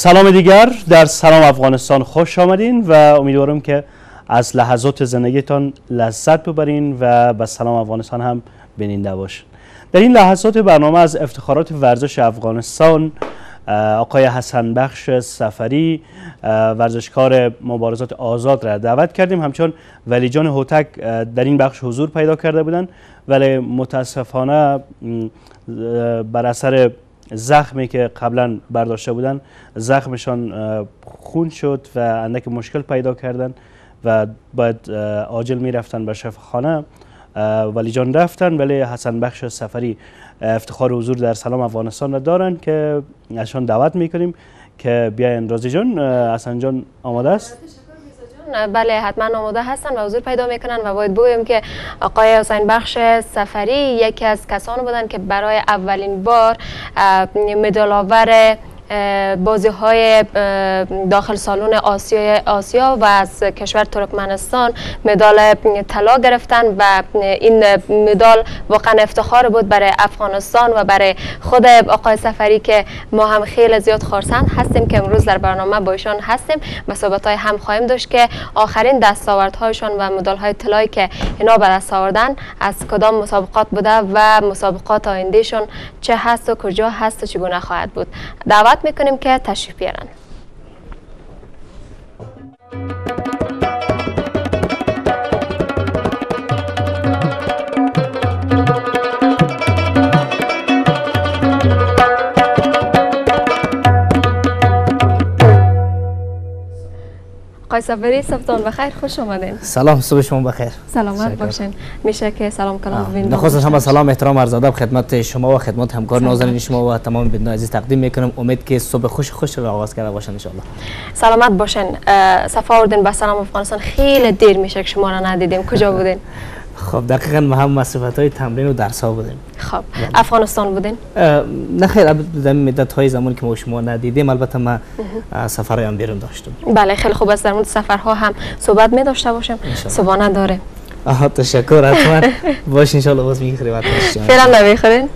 سلام دیگر در سلام افغانستان خوش آمدین و امیدوارم که از لحظات زندگیتان لذت ببرین و به سلام افغانستان هم بیننده باشین. در این لحظات برنامه از افتخارات ورزش افغانستان آقای حسن بخش صفری ورزشکار مبارزات آزاد را دعوت کردیم. همچون ولی جان هوتک در این بخش حضور پیدا کرده بودند ولی متاسفانه بر اثر زخمی که قبلا برداشته بودن زخمشان خون شد و اندک مشکل پیدا کردن و باید عاجل می رفتن به شفاخانه. ولی جان رفتن ولی حسن بخش صفری افتخار حضور در سلام افغانستان را دارن که ازشان دعوت میکنیم که بیاین. رازی جان، حسن جان آماده است؟ بله حتما آماده هستن و حضور پیدا میکنن و باید بگویم که آقای حسین بخش صفری یکی از کسانی بودن که برای اولین بار مدال آور بازی های داخل سالن آسیا و از کشور ترکمنستان مدال طلا گرفتن و این مدال واقعا افتخار بود برای افغانستان و برای خود آقای صفری که ما هم خیلی زیاد خرسند هستیم که امروز در برنامه با ایشان هستیم و صحبت‌های هم خواهیم داشت که آخرین دستاوردهایشان و مدال های طلایی که اینا به دست آوردن از کدام مسابقات بوده و مسابقات آیندهشون چه هست و کجا هست و چگونه خواهد بود. دعوت میکنیم که تشریف بیارن. آقای صفری صبحتون بخیر، خوش آمدین. سلام، صبح شما بخیر. سلامت باشین. میشه که سلام کلام ببینید. نخواستم شما سلام احترام عرض ادب خدمت شما و خدمت همکار نازنین شما و تمام بینندگان عزیز تقدیم میکنم. امید که صبح خوش را آغاز کرده باشن ان شاء الله. سلامت باشین. صفا آوردین به سلام افغانستان. خیلی دیر میشه که شما را ندیدیم. کجا بودین؟ خب دقیقاً ما هم مسافرت‌های تمرین و درس‌ها بودیم. خب افغانستان بودین؟ نه خیر، در مدت‌های زمانی که ما شما ندیدیم البته ما سفرهای هم بیرون داشتیم. بله خیلی خوب است در مورد سفرها هم صحبت می داشته باشیم. صبحانه داره. تشکر حتما. باش ان شاء الله باز می‌خوریم. فعلا نمی‌خورین؟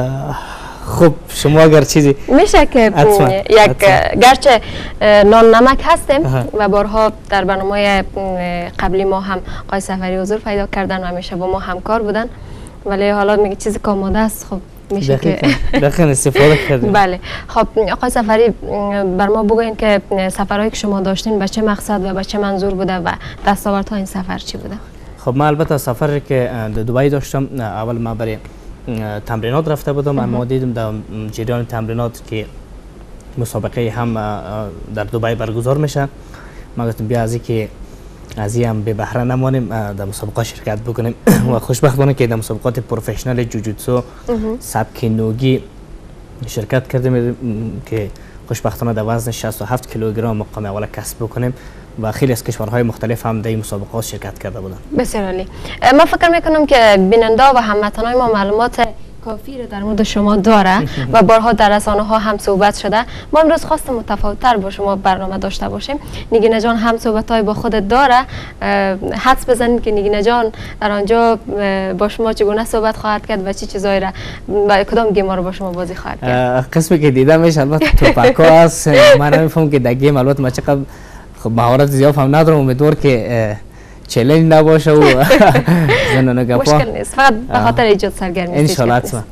خب شما اگر چیزی میشه که یک گرچه نان نمک هستیم و بارها در برنامه قبلی ما هم آقای صفری حضور پیدا کردن و همیشه با ما همکار بودن ولی حالا میگه چیزی که آماده است خب میشه که دقیقاً استفاده کردیم. بله خب آقای صفری بر ما بگوین که سفرهایی که شما داشتین به چه مقصد و به چه منظور بوده و دستاوردها این سفر چی بوده؟ خب من البته سفری که در دبی داشتم اول ما برای تمرینات رفته بودم اما دیدم در جریان تمرینات که مسابقه هم در دبی برگزار میشه. ما گفتم بیا از اینکه از این هم به بهره نمانیم در مسابقه شرکت بکنیم و خوشبختانه که در مسابقات پروفشنال جوجوتسو سبک نوگی شرکت کردیم که خوشبختانه در وزن 67 کیلوگرم مقام اول کسب بکنیم و خیلی از کشورهای مختلف هم در این مسابقات شرکت کرده بودن. بسیار عالی. من فکر میکنم که بیننده و هموطنان ما معلومات کافی رو در مورد شما داره و بارها در رسانه ها هم صحبت شده. ما امروز خواستم متفاوت‌تر با شما برنامه داشته باشیم. نگینه جان هم صحبت‌های با خودت داره. حدس بزنید که نگینه جان در آنجا با شما چگونه صحبت خواهد کرد و چه چیزایی را و کدام گیم‌ها رو با شما بازی خواهد کرد. قسمی که دیدمش البته توپک‌ها است. من نمی‌فهمم که در گیم البته ما چقدر خب مهارت زیاد هم ندارم. امیدوار که چالش نباشه و زنانه گپا مشکل نیست، فقط به خاطر ایجاد سرگرمی ان شاء الله. حتما.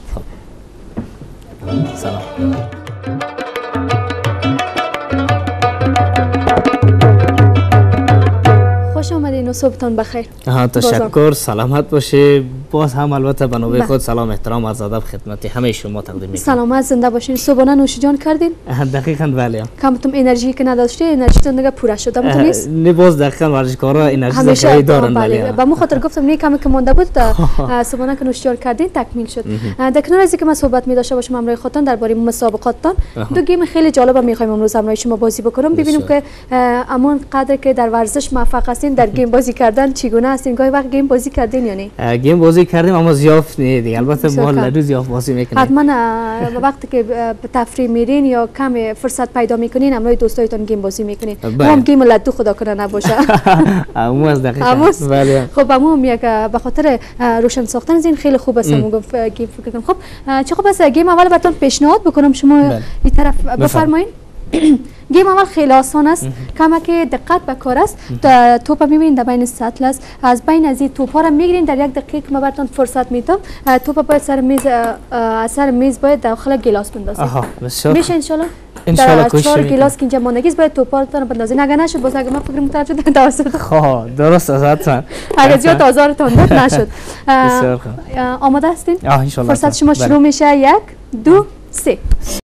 سلام. خوش آمدین و صبحتون بخیر. تشکر، سلامت باشه. باز هم البته به نوبه خود سلام احترام عرض ادب خدمت همه شما تقدیم میکنم. سلامت زنده باشین. صبحانه نوش جان کردین؟ دقیقاً بله. کمتون انرژی که نداشتی انرژیتون دیگه پوره شده متون نیست؟ نه باز دقیقاً ورزشکارا انرژی زیادی دارن. بله به خاطر گفتم نه کمی که مونده بود صبحانه که نوش جان کردین تکمیل شد. در کنار از اینکه ما صحبت می داشته باشم همراه خودتان درباره مسابقاتتان دو گیم خیلی جالب میخوایم امروز همراه شما بازی بکنم ببینیم که امان قدر که در ورزش موفق هستین در گیم بازی کردن چگونه هستین. گاهی وقت گیم بازی کردین یا نه؟ گیم بازی کردیم اما زیاف نه دیگه. البته ما لدو زیاف بازی میکنیم. حتما وقتی که به تفریح میرین یا کم فرصت پیدا میکنین همراه دوستایتون گیم بازی میکنین. هم گیم لدو خدا کنه نباشه. امو از دقیقاً. بله. خب امو یک به خاطر روشن ساختن از این خیلی خوب است. گفت گیم فکر کنم. خب چه خوب است گیم اول براتون پیشنهاد بکنم شما این طرف بفرمایید. گیم اول خیلی آسان است، کمک دقت به کار است. توپ میبینید در بین سطل است، از بین از این توپ ها را میگیرین. در 1 دقیقه که ما براتون فرصت میدم، توپ باید سر میز باید داخل گلاس بندازید. میشه ان شاء الله 4 گلاس که اینجا ماندگی است باید توپاتون رو بندازین. اگه نشد باز اگه ما فکر متوجه شدم توسط خب درست است. اگه زیاد آزارتون داد نشد. آماده هستین؟ ان شاء الله. فرصت شما شروع میشه. 1 2 3.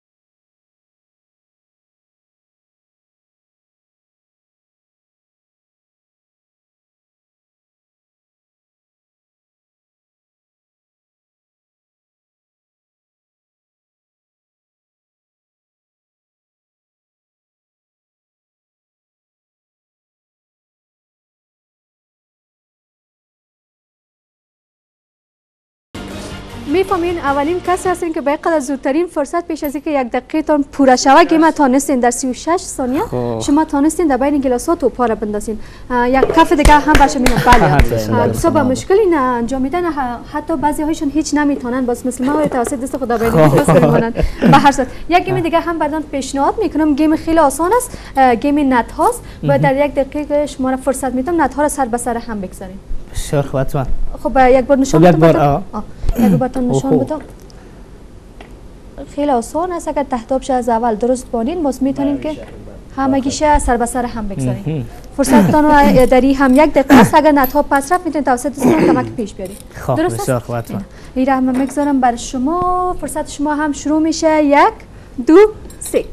میفهمین اولین کسی هستین که باید قدر زودترین فرصت پیش از اینکه 1 دقیقه تان پوره شود گیم تانستین در 36 ثانیه شما تانستین در بین گلاسات توپا را بندازین. یک کف دیگه هم باشه میگم. بله بسیار با مشکلی نه انجام میدن، حتی بعضی هایشون هیچ نمیتونن، باز مثل ما توسط دست خدا بینید. به هر صورت یک گیم دیگه هم براتون پیشنهاد میکنم. گیم خیلی آسان است، گیم نت هاست و در 1 دقیقه شما را فرصت میدم نت ها را سر به سر هم بگذارین. بسیار خوب. حتما. خب یک بار نشان بدم. یک بار نشان بدم. خیلی آسان است. اگر تهداب شه از اول درست بانین باز میتونیم که همگیشه سر به سر هم بگذاریم. فرصتتان رو داری هم 1 دقیقه است. اگر نتها پس رفت میتونید توسط دستتون کمک پیش بیارید. درست است؟ بسیار خوب. این را هم میگذارم برای شما. فرصت شما هم شروع میشه. 1 2 3.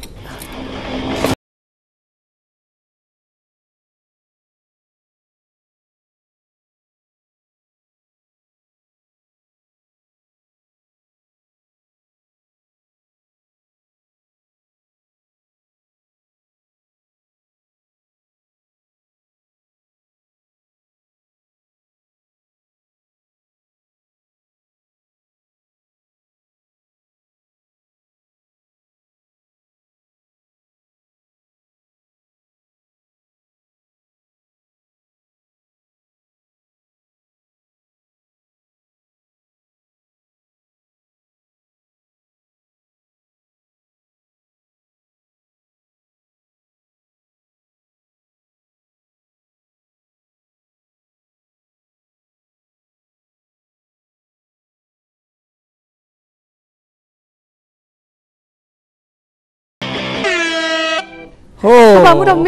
خب رو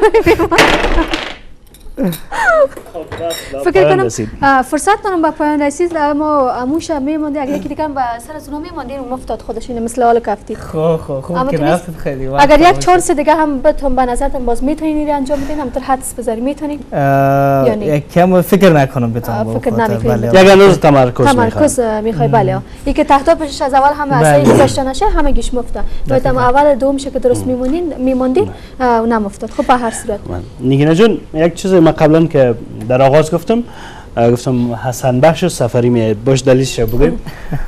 فکر کنم فرصتتون به پایان رسید. اما اموش میموندی اگر یکی دیگه به سر از اونها میموندین اون مفتاد خودشونه مثل حال کفتی. خوب که رفت خیلی وقت. اگر یک چانس دیگه هم بهتون به نظرتون باز میتونین انجام بدین، همونطور حدس بزنید میتونین یعنی کم فکر نکنم بتونم. فکر نمیکنید. یک روز تمرکز میخوای. بله این که تهدابش از اول هم اصلا گذاشته نشه همه گیش مفته. باید اول دوم شه که درست میموندین نمفتاد. خب به هر صورت نگینه جون یک چیز ما قبلا که در آغاز گفتم حسن بخش سفری میاد باش دلیلش بگیم.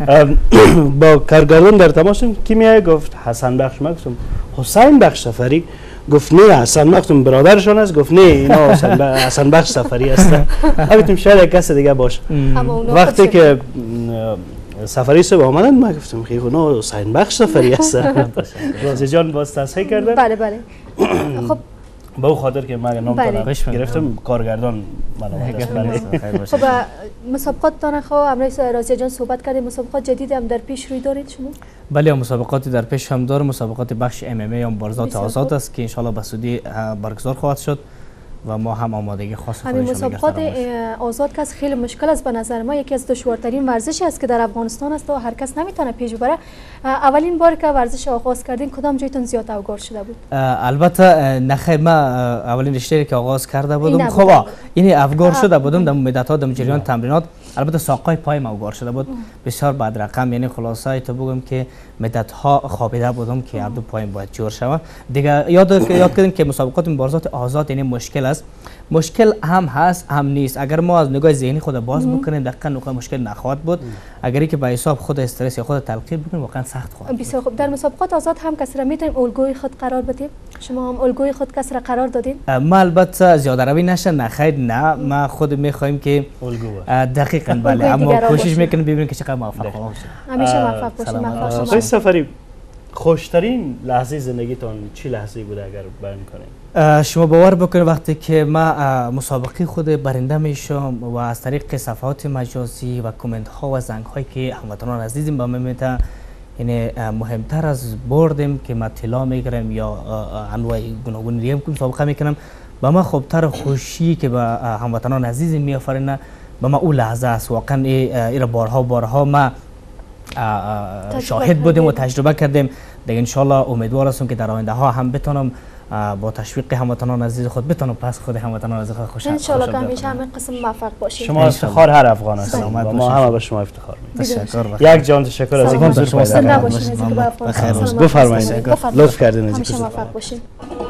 با کارگردان در تماسیم کی میاد گفت حسن بخش. ما گفتم حسین بخش سفری. گفت نه حسن بخش برادرشون است. گفت نه اینا حسن بخش سفری هستن. گفتم شاید یک کس دیگه باشه. وقتی که سفری صبح آمدن ما گفتم خیلی نه حسین بخش سفری هستن. رازی جان باز تصحیح کردن. بله بله. خب به او خاطر که من نام گرفتم کارگردان معلومات. خب مسابقات تان خو امروز رازی جان صحبت کردیم. مسابقات جدید هم در پیش روی دارید شما؟ بله مسابقاتی در پیش هم دارم. مسابقات بخش MMA یا مبارزات آزاد است که ان شاء الله به زودی برگزار خواهد شد و ما هم آمادگی خاص خودش همین مسابقات آزاد که خیلی مشکل است به نظر ما. یکی از دشوارترین ورزشی است که در افغانستان است و هر کس نمیتونه پیش ببره. اولین بار که ورزش آغاز کردین کدام جایتون زیاد اوگار شده بود؟ البته نخیر ما اولین رشته که آغاز کرده بودم خب این افگار شده بودم در مدت ها در جریان تمرینات. البته ساقای پای ما اوگار شده بود بسیار بد رقم. یعنی خلاصه تو بگم که مدت ها خوابیده بودم که دو پایم باید جور شود دیگه. یاد کردیم که مسابقات مبارزات آزاد یعنی مشکل است. مشکل هم هست هم نیست. اگر ما از نگاه ذهنی خود باز بکنیم دقیقاً نقطه مشکل نخواهد بود. اگر که به حساب خود استرس یا خود تلقیب بکنیم واقعا سخت خواهد. بسیار خوب. در مسابقات آزاد هم کسی را میتونیم الگوی خود قرار بدیم. شما هم الگوی خود کسی را قرار دادین؟ ما البته زیاده روی نشه نخیر نه ما خود میخوایم که دقیقاً بله اما کوشش میکنیم ببینیم که چقدر موفق باشیم. همیشه موفق باشیم. آقای سفری خوشترین لحظه زندگیتان چی لحظه بوده اگر بیان کنید؟ شما باور بکنید وقتی که ما مسابقه خود برنده میشم و از طریق صفحات مجازی و کامنت ها و زنگ هایی که هموطنان عزیزم به من میده، یعنی مهمتر از بردم که ما طلا میگیرم یا انواع گوناگون دیگه که مسابقه میکنم، به ما خوبتر خوشی که به هموطنان عزیزم میآفرینه به ما اون لحظه است. واقعا این بارها ما شاهد بودیم و تجربه کردیم. دیگه انشالله امیدوار هستم که در آینده ها هم بتونم با تشویق هموطنان عزیز خود بتونم پس خود هموطنان عزیز خود خوشحال انشالله که همیشه همین قسم موفق باشید. شما افتخار هر افغان هستید و ما هم به شما افتخار می‌کنیم. تشکر. یک جان تشکر از اینکه حضور پیدا کردید. بفرمایید. لطف کردین. همیشه موفق باشید.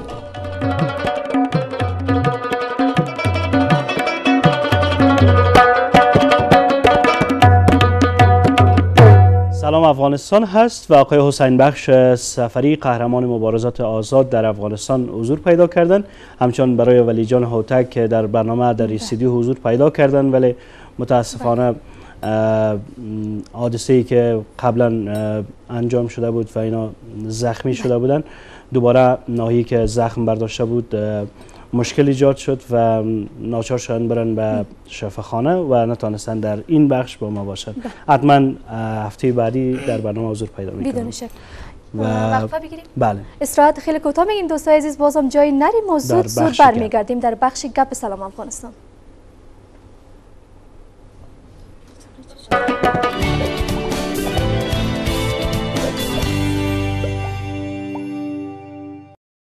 سلام افغانستان هست و آقای حسین بخش سفری قهرمان مبارزات آزاد در افغانستان حضور پیدا کردند. همچنان برای ولی جان هوتک که در برنامه در استودیو حضور پیدا کردند، ولی متاسفانه حادثه‌ای که قبلا انجام شده بود و اینا زخمی شده بودند، دوباره ناحیه‌ای که زخم برداشته بود مشکل ایجاد شد و ناچار شدن برن به شفاخانه و نتونستن در این بخش با ما باشد. حتما هفته بعدی در برنامه حضور پیدا میکنم. بدون شک. و وقفه بگیریم؟ بله. استراحت خیلی کوتاه میگیم دوستای عزیز، بازم جایی نریم و زود برمیگردیم در بخش گپ سلام افغانستان.